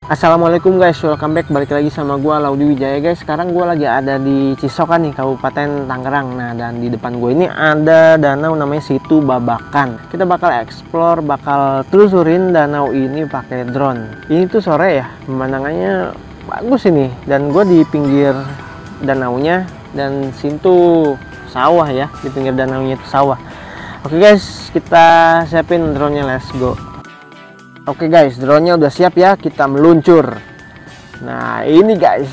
Assalamualaikum guys, welcome back, balik lagi sama gua Laudi Wijaya guys. Sekarang gua lagi ada di Cisokan nih, Kabupaten Tangerang. Nah, dan di depan gue ini ada danau namanya Situ Babakan. Kita bakal explore, bakal telusurin danau ini pakai drone. Ini tuh sore ya, pemandangannya bagus ini. Dan gua di pinggir danaunya, dan situ sawah ya, di pinggir danaunya itu sawah. Oke guys, kita siapin drone-nya, let's go. Oke guys, drone-nya udah siap ya, kita meluncur. Nah ini guys,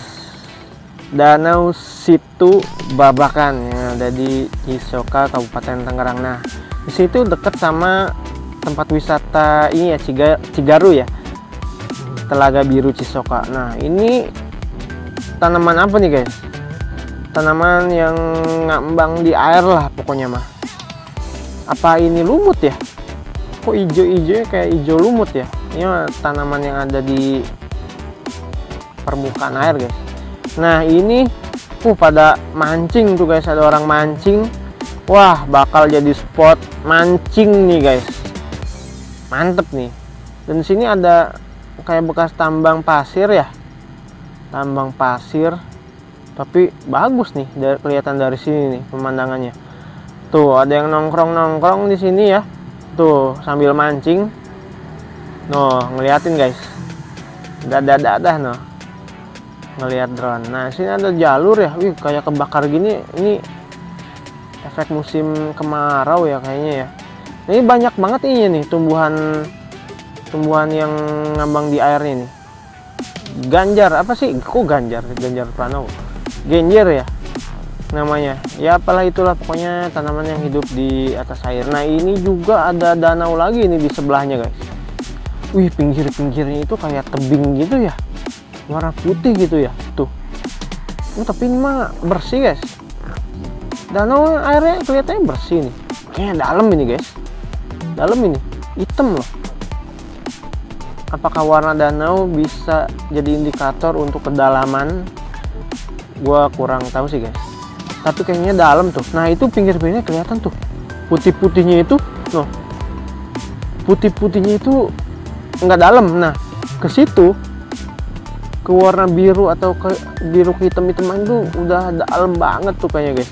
Danau Situ Babakan yang ada di Cisoka, Kabupaten Tangerang. Nah di situ deket sama tempat wisata ini ya, Cigaru ya, Telaga Biru Cisoka. Nah ini tanaman apa nih guys? Tanaman yang ngambang di air lah pokoknya mah. Apa ini lumut ya? Kok hijau-hijaunya kayak hijau lumut ya? Ini tanaman yang ada di permukaan air guys. Nah ini pada mancing tuh guys, ada orang mancing. Wah bakal jadi spot mancing nih guys, mantep nih. Dan di sini ada kayak bekas tambang pasir ya, tambang pasir, tapi bagus nih kelihatan dari sini nih pemandangannya. Tuh ada yang nongkrong di sini ya. Tuh sambil mancing, noh ngeliatin guys, dadah noh ngeliat drone. Nah sini ada jalur ya, wih kayak kebakar gini. Ini efek musim kemarau ya kayaknya ya. Ini banyak banget ini nih tumbuhan yang ngambang di airnya nih. Ganjar apa sih? Kok ganjar Pranowo? Genjer ya namanya ya, apalah itulah pokoknya tanaman yang hidup di atas air. Nah ini juga ada danau lagi nih di sebelahnya guys. Wih pinggirnya itu kayak tebing gitu ya, warna putih gitu ya tuh. Tapi ini mah bersih guys, danau airnya kelihatannya bersih nih, kayaknya dalam ini guys, dalam ini hitam loh. Apakah warna danau bisa jadi indikator untuk kedalaman? Gua kurang tahu sih guys, tapi kayaknya dalam tuh. Nah itu pinggir-pinggirnya kelihatan tuh putih-putihnya itu, noh putih-putihnya itu nggak dalam. Nah ke situ, ke warna biru atau ke biru hitam-hitaman itu udah dalam banget tuh kayaknya guys.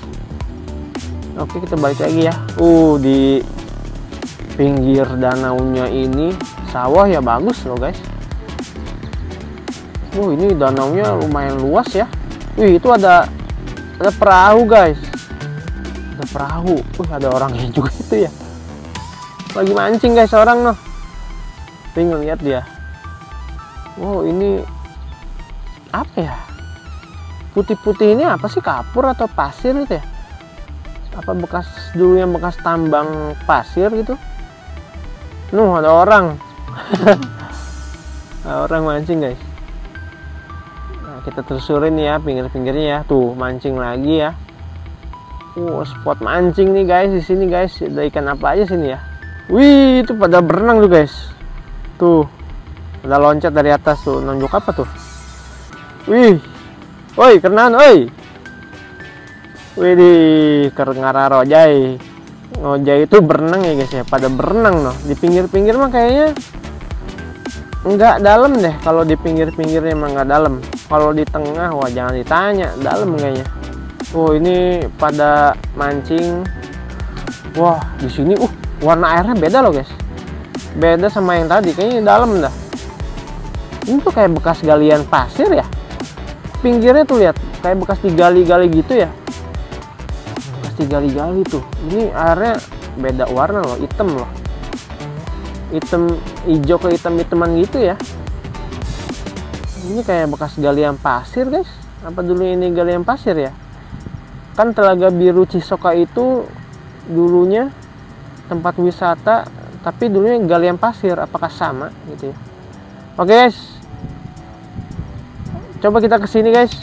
Oke kita balik lagi ya. Di pinggir danaunya ini sawah ya, bagus loh guys. Ini danaunya lumayan luas ya. Wih itu ada perahu guys, ada perahu. Ada orangnya juga itu ya, lagi mancing guys orang noh. Tinggal lihat dia. Ini apa ya, putih-putih ini apa sih, kapur atau pasir gitu ya? Apa bekas dulu yang bekas tambang pasir gitu? Ada orang. Ada orang mancing guys. Kita telusurin ya pinggir-pinggirnya ya. Tuh mancing lagi ya. Spot mancing nih guys di sini guys. Ada ikan apa aja sini ya? Wih itu pada berenang tuh guys. Tuh pada loncat dari atas tuh, nunjuk apa tuh? Wih, woi kenan, woi. Wih di Ngararojai. Ngojai itu berenang ya guys ya. Pada berenang loh di pinggir-pinggir mah kayaknya nggak dalam deh. Kalau di pinggir-pinggirnya emang nggak dalam. Kalau di tengah wah jangan ditanya, dalam kayaknya. Ini pada mancing. Wah di sini warna airnya beda loh guys, beda sama yang tadi, kayaknya dalam dah. Ini tuh kayak bekas galian pasir ya, pinggirnya tuh lihat kayak bekas digali-gali gitu ya, bekas digali-gali tuh. Ini airnya beda warna loh, hitam loh, hitam hijau ke hitam-hitaman gitu ya. Ini kayak bekas galian pasir guys. Apa dulu ini galian pasir ya? Kan Telaga Biru Cisoka itu dulunya tempat wisata, tapi dulunya galian pasir. Apakah sama gitu ya? Oke guys, coba kita kesini guys.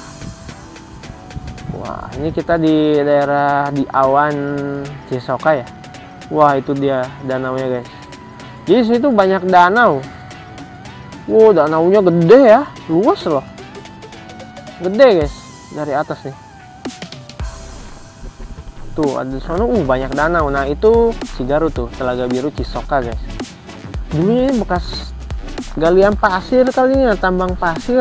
Wah ini kita di daerah di Awan Cisoka ya. Wah itu dia danaunya guys. Jadi situ banyak danau. Danaunya gede ya, luas loh, gede guys dari atas nih. Tuh ada di sana banyak danau. Nah itu Cigaru tuh, Telaga Biru Cisoka guys. Dulunya ini bekas galian pasir kali ini ya, tambang pasir.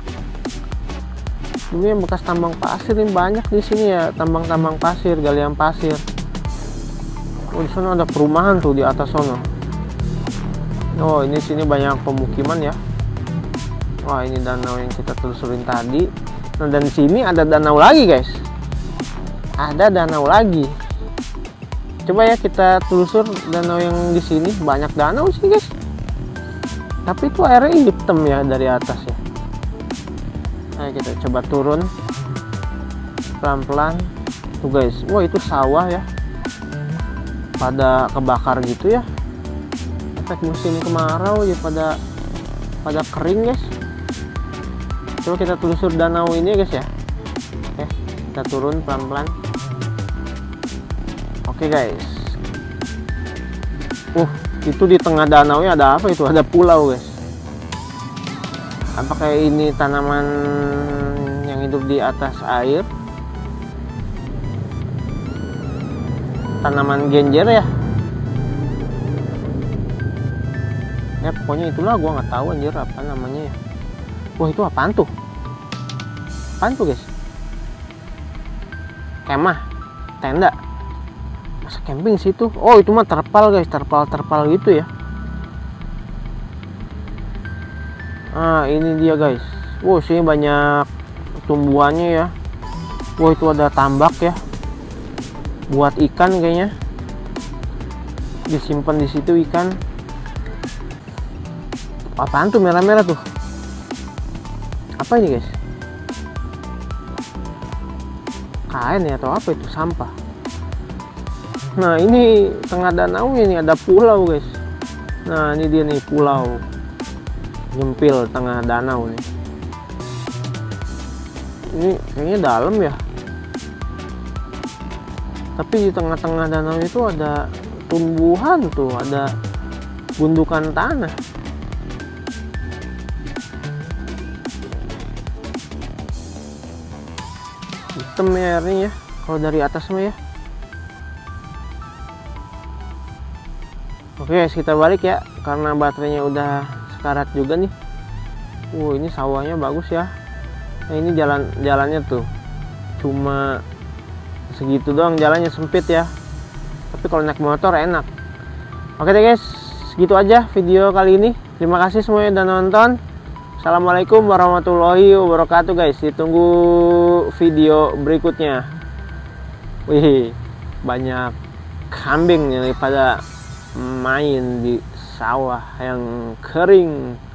Ini bekas tambang pasir ini banyak di sini ya, tambang-tambang pasir, galian pasir. Oh, di sana ada perumahan tuh di atas sana. Oh, ini sini banyak pemukiman ya. Wah, ini danau yang kita telusurin tadi. Nah, dan di sini ada danau lagi, guys. Ada danau lagi. Coba ya kita telusur danau yang di sini. Banyak danau sih, guys. Tapi itu airnya hitam ya dari atas ya. Ayo kita coba turun pelan-pelan. Tuh, guys. Wah, itu sawah ya. Pada kebakar gitu ya. Efek musim kemarau ya, pada kering, guys. Coba kita telusur danau ini ya, guys ya. Oke, kita turun pelan-pelan. Oke, guys. Itu di tengah danau nya ada apa itu? Ada pulau, guys. Apakah ini tanaman yang hidup di atas air? Tanaman genjer ya? Ya pokoknya itulah, gua nggak tahu anjir apa namanya ya. Wah, itu apaan tuh? Apaan tuh, guys? Kemah, tenda. Masa camping situ? Oh, itu mah terpal, guys, terpal gitu ya. Nah, ini dia, guys. Wow, sini banyak tumbuhannya ya. Wah, itu ada tambak ya. Buat ikan kayaknya. Disimpan di situ ikan. Apaan tuh merah-merah tuh? Apa ini, guys? Kain ya atau apa itu? Sampah. Nah, ini tengah danau ini ada pulau, guys. Nah, ini dia nih pulau. Nyempil tengah danau nih. Ini kayaknya dalam ya. Tapi di tengah-tengah danau itu ada tumbuhan tuh, ada gundukan tanah. Hitam ya airnya ya, kalau dari atas mah ya. Oke, guys, kita balik ya, karena baterainya udah sekarat juga nih. Ini sawahnya bagus ya. Nah, ini jalannya tuh cuma segitu doang, jalannya sempit ya. Tapi kalau naik motor enak. Oke deh, guys, segitu aja video kali ini. Terima kasih semuanya udah nonton. Assalamualaikum warahmatullahi wabarakatuh, guys. Ditunggu video berikutnya. Wih, banyak kambing daripada main di sawah yang kering.